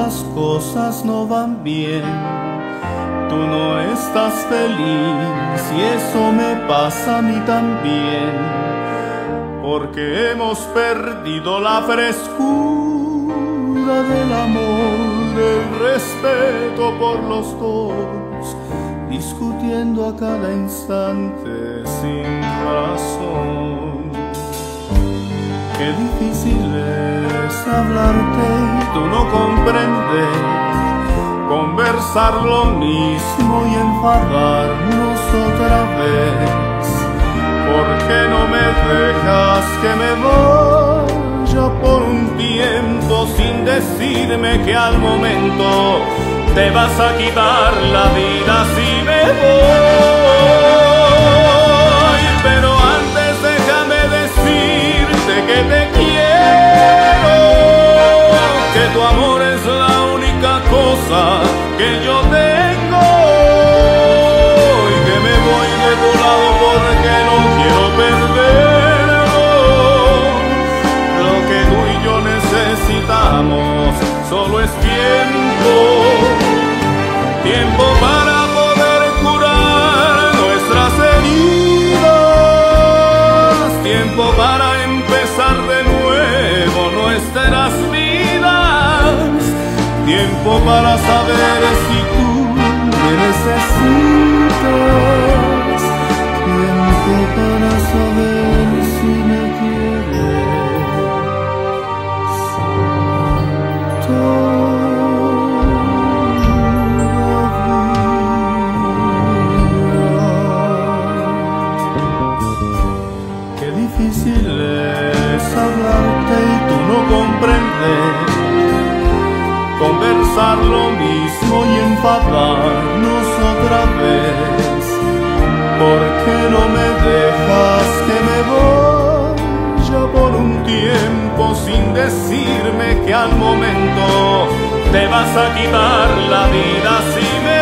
las cosas no van bien. Tú no estás feliz y eso me pasa a mí también, porque hemos perdido la frescura del amor, el respeto por los dos, discutiendo a cada instante sin razón. Qué difícil es hablarte y tú no comprendes, conversar lo mismo y enfadarnos otra vez. ¿Por qué no me dejas que me vaya por un tiempo sin decirme que al momento te vas a quitar la vida si me voy? Pero antes déjame decirte que te quiero, que tu amor es la única cosa que yo tengo, y que me voy de tu lado porque no quiero perderlo. Lo que tú y yo necesitamos solo es tiempo, tiempo para poder curar nuestras heridas, tiempo para empezar de nuevo nuestras vidas, tiempo para saber si tú me necesitas, tiempo para saber si me quieres todavía. Qué difícil es hablarte y tú no comprendes, conversar lo mismo y enfadarnos otra vez. ¿Por qué no me dejas que me vaya por un tiempo sin decirme que al momento te vas a quitar la vida si me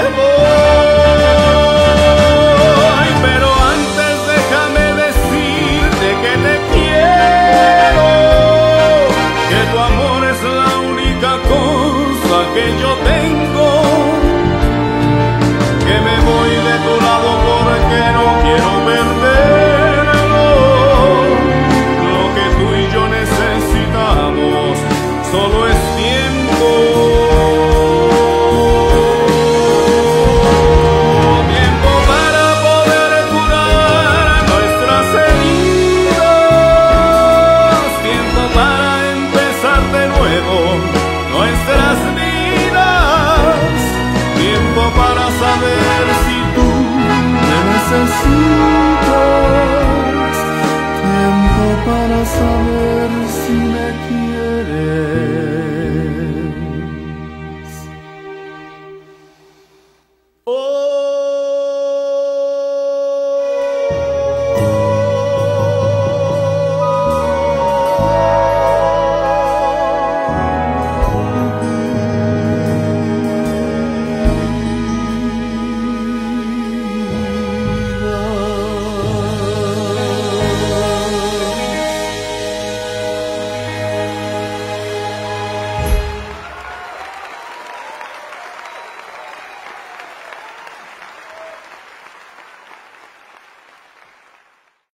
voy? Pero antes déjame decirte que te quiero, que tu amor es la única cosa que yo tengo, que me voy de tu lado porque no quiero perderlo. Lo que tú y yo necesitamos solo es tiempo, tiempo para poder curar nuestras heridas, tiempo para empezar de nuevo nuestras vidas, tiempo para saber si tú me necesitas, tiempo para saber si me quieres.